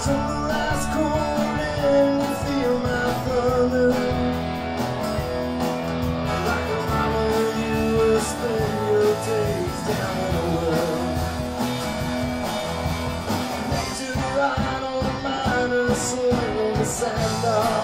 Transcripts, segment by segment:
Struck the last chord and you feel my thunder. Like a mama, you will spend your days down in the well. Nature ride on a minor swing on the sand.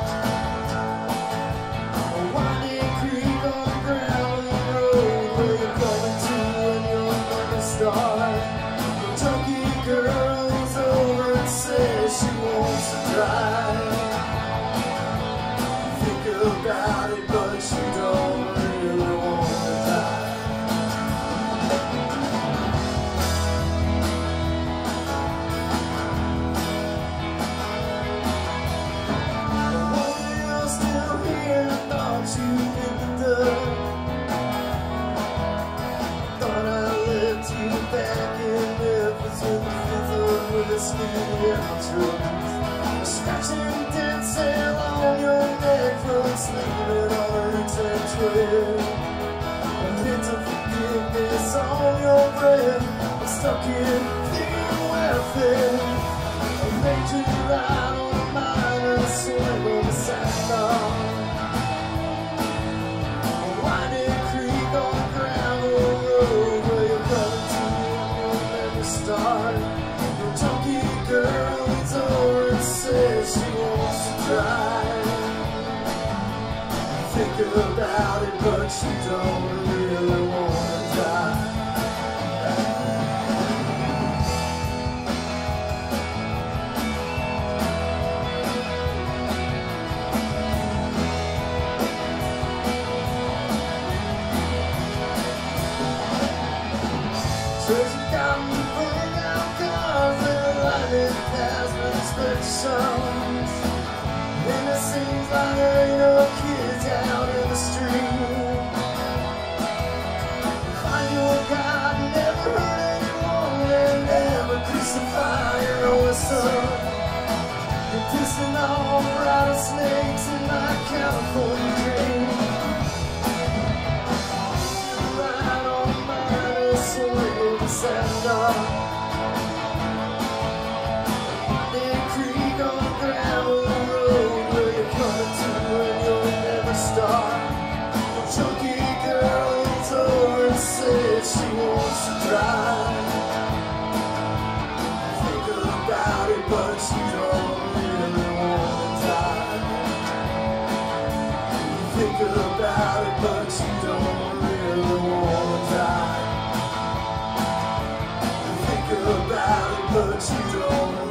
About it, but you don't really want to die. Oh, you're still here, I thought you hit the dust. Thought I left you back in Memphis with the fifth of whiskey and my drugs. Scratching dead sail on your neck from sleeping on a retained twin. A hint of forgiveness on your breath. I'm stuck in thin welfare. I made you ride on a minor swing on the sandbar. A winding creek on the gravel road where you're coming to and you'll never start. Your junkie girl leans over and says she wants to drive. Think about it, but you don't really want to die. Treasure cotton, burned out cars and lightning past inspections. And it seems like there ain't no kids out in the street. Find your God, never hurt anyone, and never crucify your own son. You're pissing off rattlesnakes in my California dream. Ride on my swing in the sand. Creek on the gravel road where you're coming to and you'll never start. The junkie girl leans over and says she wants to drive. Think about it, but you don't really want to die. Think about it, but you don't really want to die. Think about it, but you don't really.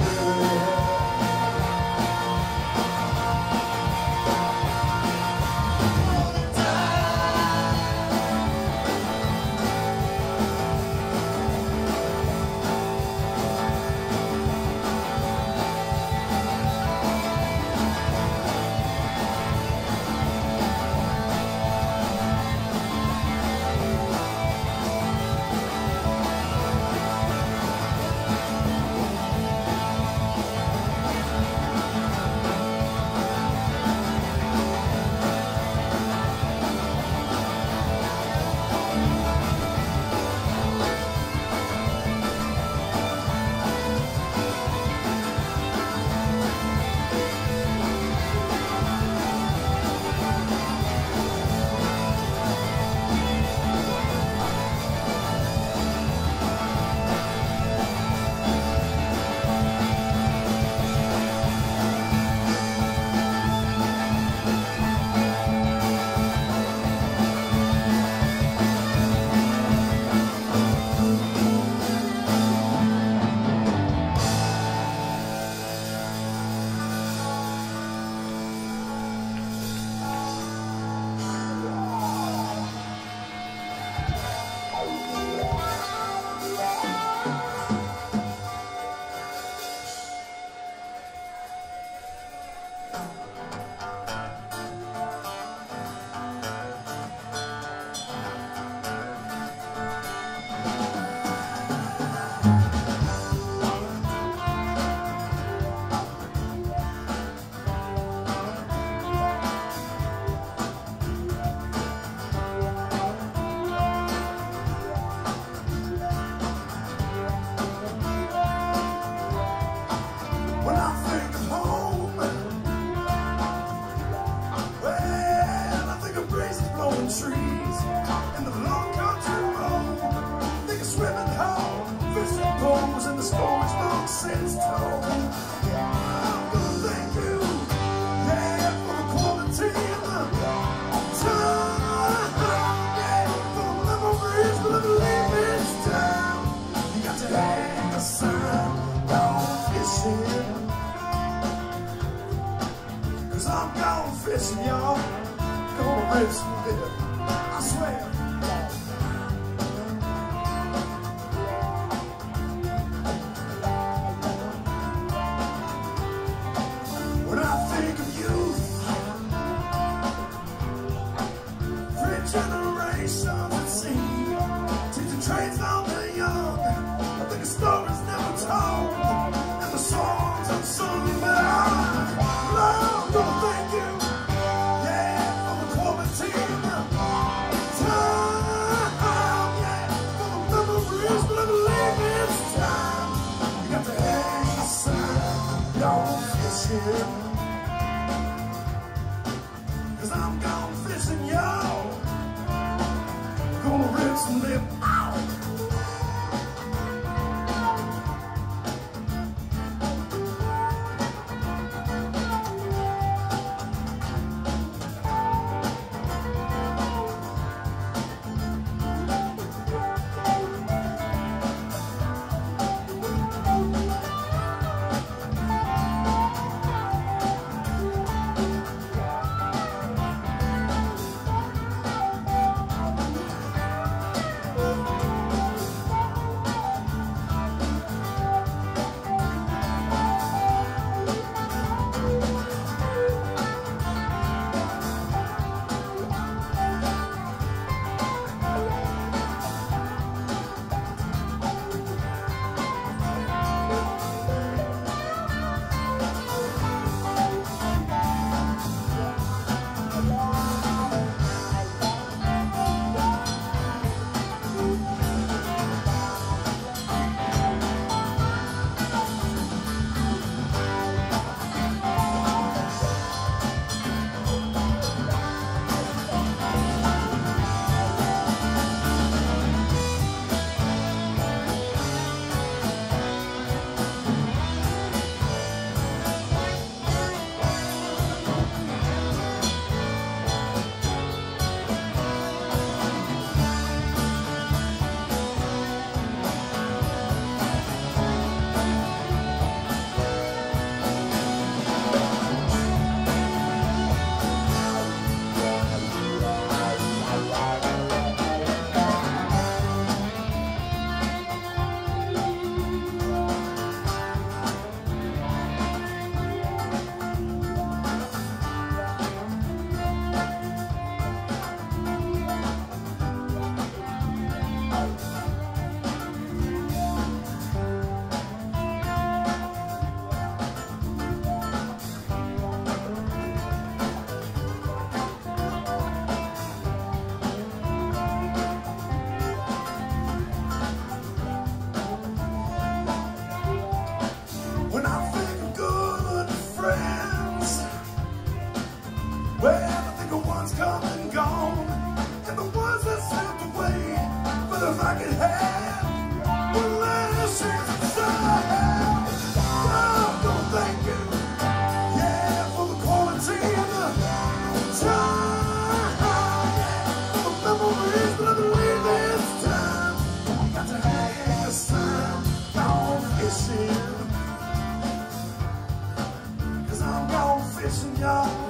fishing, y'all. Gonna rip some lip, I swear. When I think of youth, three generations at sea, teaching trades on the young. I think the stories never told, and the songs unsung, but I love to thank you, yeah, for the quarantine time, yeah, for the memories, but I believe it's time. You got to hang the sign, gone fishing, 'cause I'm gone fishing, y'all. Gonna rip some lip out. Fishing, y'all.